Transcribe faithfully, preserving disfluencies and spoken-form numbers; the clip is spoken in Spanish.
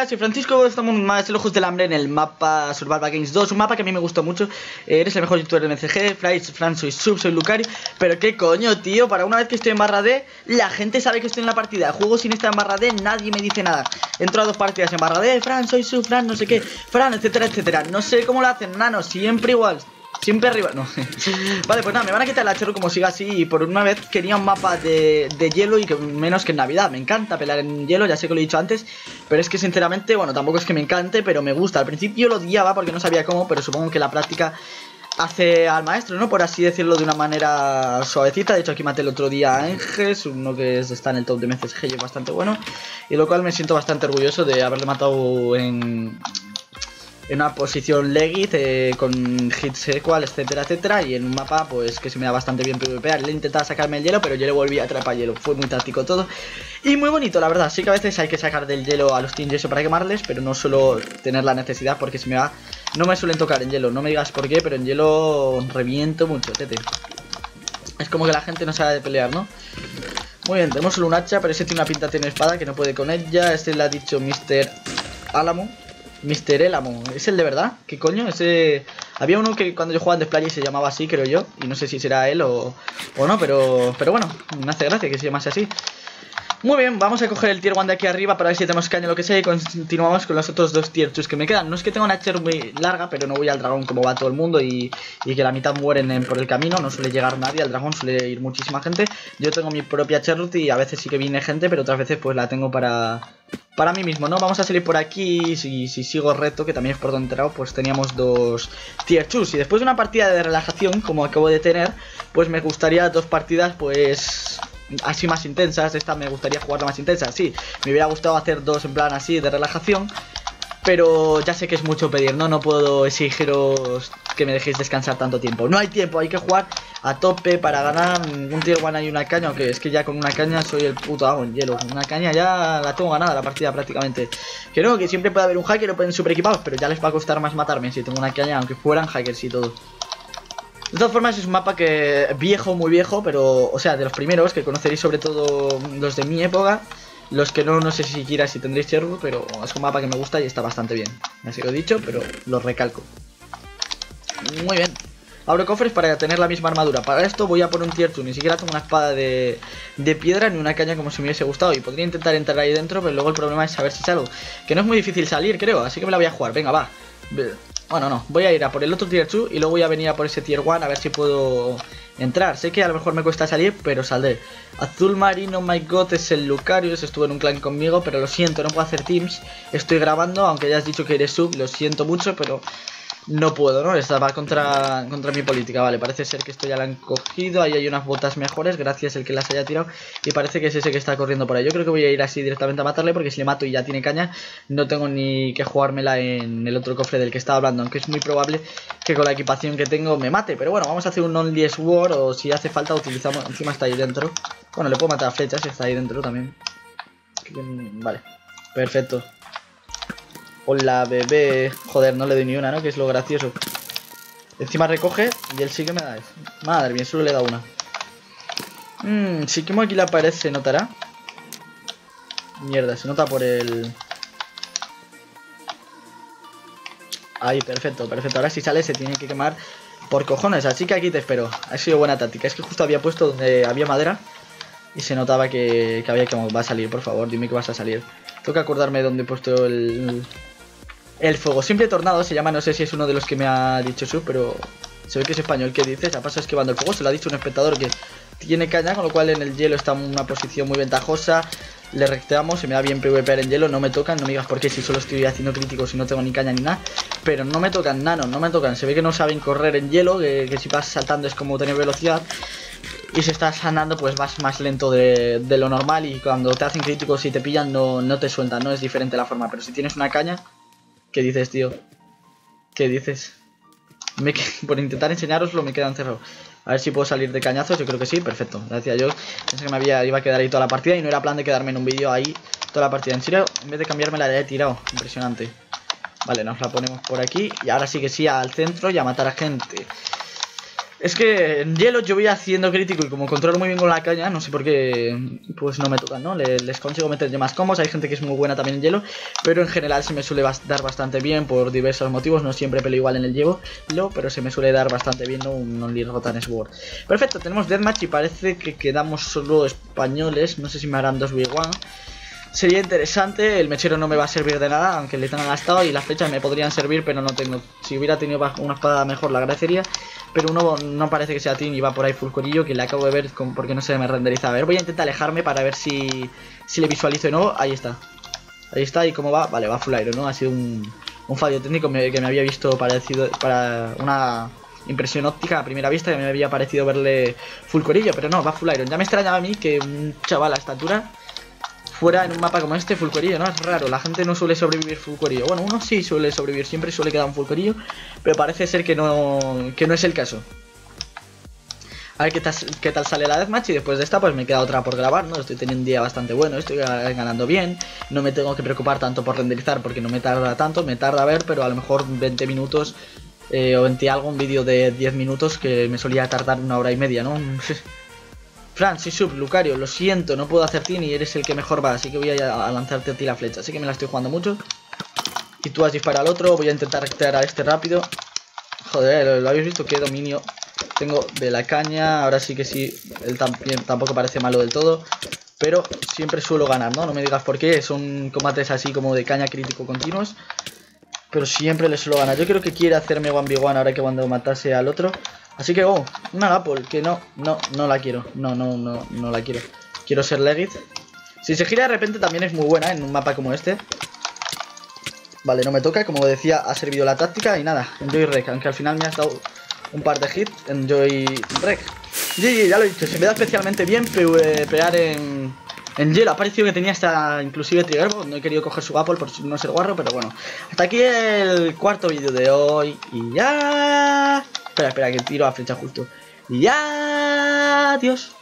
soy Francisco, estamos más en los Juegos del Hambre en el mapa Survival Games dos, un mapa que a mí me gustó mucho. eh, Eres el mejor youtuber de M C G, Fry, Fran, soy Sub, soy Lucari. Pero qué coño, tío, para una vez que estoy en barra D, la gente sabe que estoy en la partida. Juego sin estar en barra D, nadie me dice nada. Entro a dos partidas en barra D, Fran, soy Sub, Fran, no sé qué, Fran, etcétera, etcétera. No sé cómo lo hacen, nano, siempre igual. Siempre arriba, no. Vale, pues nada, me van a quitar la chorro como siga así. Y por una vez quería un mapa de, de hielo y que menos que en Navidad. Me encanta pelear en hielo, ya sé que lo he dicho antes. Pero es que sinceramente, bueno, tampoco es que me encante, pero me gusta. Al principio lo odiaba porque no sabía cómo, pero supongo que la práctica hace al maestro, ¿no? Por así decirlo de una manera suavecita. De hecho aquí maté el otro día a Enges, uno que está en el top de M C G y es bastante bueno. Y lo cual me siento bastante orgulloso de haberle matado en... en una posición legit, eh, con hits equal, etcétera, etcétera. Y en un mapa, pues, que se me da bastante bien PvP. Le intentaba sacarme el hielo, pero yo le volví a atrapar hielo. Fue muy táctico todo. Y muy bonito, la verdad. Sí que a veces hay que sacar del hielo a los teams y eso para quemarles, pero no suelo tener la necesidad porque se me va... No me suelen tocar en hielo. No me digas por qué, pero en hielo reviento mucho, tete. Es como que la gente no sabe pelear, ¿no? Muy bien, tenemos solo un hacha, pero ese tiene una pinta, tiene espada que no puede con ella. Este le ha dicho mister Álamo. mister Elamo, ¿es el de verdad? ¿Qué coño? Ese... Había uno que cuando yo jugaba en Desplay se llamaba así, creo yo. Y no sé si será él o, o no, pero pero bueno, me hace gracia que se llamase así. Muy bien, vamos a coger el tier uno de aquí arriba para ver si tenemos caña o lo que sea. Y continuamos con los otros dos tier dos que me quedan. No es que tenga una tier muy larga, pero no voy al dragón como va todo el mundo. Y, y que la mitad mueren en, por el camino, no suele llegar nadie. Al dragón suele ir muchísima gente. Yo tengo mi propia tier y a veces sí que viene gente, pero otras veces pues la tengo para... Para mí mismo, ¿no? Vamos a salir por aquí. Si, si sigo recto, que también es por donde he entrado, pues teníamos dos tier dos. Y después de una partida de relajación, como acabo de tener, pues me gustaría dos partidas, pues... así más intensas. Esta me gustaría jugarla más intensa. Sí, me hubiera gustado hacer dos en plan así de relajación, pero ya sé que es mucho pedir, ¿no? No puedo exigiros que me dejéis descansar tanto tiempo. No hay tiempo, hay que jugar a tope para ganar un tier uno y una caña. Aunque es que ya con una caña soy el puto amo en hielo. Con una caña ya la tengo ganada la partida prácticamente. Que no, que siempre puede haber un hacker o pueden super equipados, pero ya les va a costar más matarme si tengo una caña, aunque fueran hackers y todo. De todas formas es un mapa que viejo, muy viejo, pero, o sea, de los primeros, que conoceréis sobre todo los de mi época. Los que no, no sé si siquiera si tendréis servo, pero es un mapa que me gusta y está bastante bien. Así lo he dicho, pero lo recalco. Muy bien. Abro cofres para tener la misma armadura. Para esto voy a por un tier dos. Ni siquiera tengo una espada de, de piedra ni una caña como si me hubiese gustado. Y podría intentar entrar ahí dentro, pero luego el problema es saber si salgo. Que no es muy difícil salir, creo, así que me la voy a jugar. Venga, va. Bueno, no, voy a ir a por el otro tier dos y luego voy a venir a por ese tier uno a ver si puedo entrar. Sé que a lo mejor me cuesta salir, pero saldré. Azul Marino, my god, es el Lucarius. Estuvo en un clan conmigo, pero lo siento, no puedo hacer teams. Estoy grabando, aunque ya has dicho que eres sub, lo siento mucho, pero no puedo, ¿no? Esta va contra, contra mi política. Vale, parece ser que esto ya la han cogido. Ahí hay unas botas mejores, gracias el que las haya tirado. Y parece que es ese que está corriendo por ahí. Yo creo que voy a ir así directamente a matarle, porque si le mato y ya tiene caña, no tengo ni que jugármela en el otro cofre del que estaba hablando. Aunque es muy probable que con la equipación que tengo me mate. Pero bueno, vamos a hacer un Only Sword, o si hace falta utilizamos... Encima está ahí dentro. Bueno, le puedo matar a flechas, está ahí dentro también. Vale, perfecto. Hola, bebé. Joder, no le doy ni una, ¿no? Que es lo gracioso. Encima recoge y él sí que me da. Madre mía, solo le da una. Mmm, sí que aquí la pared se notará. Mierda, se nota por el... Ahí, perfecto, perfecto. Ahora si sale se tiene que quemar por cojones. Así que aquí te espero. Ha sido buena táctica. Es que justo había puesto donde había madera y se notaba que, que había que... Va a salir, por favor, dime que vas a salir. Tengo que acordarme dónde he puesto el... El fuego. Siempre tornado se llama, no sé si es uno de los que me ha dicho Sub, pero se ve que es español. ¿Qué dices? A paso esquivando el fuego. Se lo ha dicho un espectador que tiene caña, con lo cual en el hielo está en una posición muy ventajosa. Le recteamos, se me da bien PvP en hielo. No me tocan, no me digas por qué, si solo estoy haciendo críticos y no tengo ni caña ni nada. Pero no me tocan, nano, no me tocan. Se ve que no saben correr en hielo, que, que si vas saltando es como tener velocidad. Y si estás andando pues vas más lento de, de lo normal. Y cuando te hacen críticos y te pillan no, no te sueltan, no es diferente la forma. Pero si tienes una caña... ¿Qué dices, tío? ¿Qué dices? Me por intentar enseñaroslo me queda encerrado. A ver si puedo salir de cañazos. Yo creo que sí, perfecto. Gracias, yo pensé que me había, iba a quedar ahí toda la partida y no era plan de quedarme en un vídeo ahí toda la partida. En serio, en vez de cambiarme la he tirado. Impresionante. Vale, nos la ponemos por aquí. Y ahora sí que sí, al centro y a matar a gente. Es que en hielo yo voy haciendo crítico y como controlo muy bien con la caña, no sé por qué, pues no me tocan, ¿no? Les, les consigo meter más combos, hay gente que es muy buena también en hielo, pero en general se me suele dar bastante bien por diversos motivos, no siempre peleo igual en el hielo, pero se me suele dar bastante bien, ¿no? Un Only Rotan Sword. Perfecto, tenemos Deathmatch y parece que quedamos solo españoles, no sé si me harán dos v uno. Sería interesante, el mechero no me va a servir de nada, aunque le tengan gastado, y las flechas me podrían servir, pero no tengo. Si hubiera tenido una espada mejor la agradecería, pero uno no parece que sea Team y va por ahí full corillo, que le acabo de ver con, porque no se me renderiza. A ver, voy a intentar alejarme para ver si, si le visualizo de nuevo. Ahí está. Ahí está, y cómo va, vale, va full iron, ¿no? Ha sido un, un fallo técnico que me había visto parecido para una impresión óptica a primera vista, que me había parecido verle full corillo, pero no, va full iron. Ya me extrañaba a mí que un chaval a esta altura fuera en un mapa como este full corillo, ¿no? Es raro, la gente no suele sobrevivir full corillo. Bueno, uno sí suele sobrevivir, siempre suele quedar un full corillo, pero parece ser que no, que no es el caso. A ver qué tal, qué tal sale la deathmatch, y después de esta pues me queda otra por grabar, ¿no? Estoy teniendo un día bastante bueno, estoy ganando bien, no me tengo que preocupar tanto por renderizar porque no me tarda tanto, me tarda a ver, pero a lo mejor veinte minutos eh, o veinte algo, un vídeo de diez minutos que me solía tardar una hora y media, ¿no? Fran, soy sub, Lucario, lo siento, no puedo hacer team y eres el que mejor va, así que voy a, a lanzarte a ti la flecha, así que me la estoy jugando mucho. Y tú has disparado al otro, voy a intentar rectear a este rápido. Joder, ¿lo, lo habéis visto? Qué dominio tengo de la caña, ahora sí que sí, él también, tampoco parece malo del todo, pero siempre suelo ganar, ¿no? No me digas por qué, son combates así como de caña crítico continuos, pero siempre le suelo ganar. Yo creo que quiere hacerme uno v uno ahora que cuando matase al otro. Así que, oh, una Apple, que no, no, no la quiero, no, no, no, no la quiero. Quiero ser Legit. Si se gira de repente también es muy buena en un mapa como este. Vale, no me toca, como decía, ha servido la táctica y nada, enjoy rec, aunque al final me has dado un par de hits, enjoy rec. Sí, ya lo he dicho, se me da especialmente bien pegar en, en hielo. Ha parecido que tenía hasta inclusive trigger, no he querido coger su Apple por no ser guarro, pero bueno. Hasta aquí el cuarto vídeo de hoy y ya... Espera, espera, que tiro a flecha justo. Y ya... Adiós.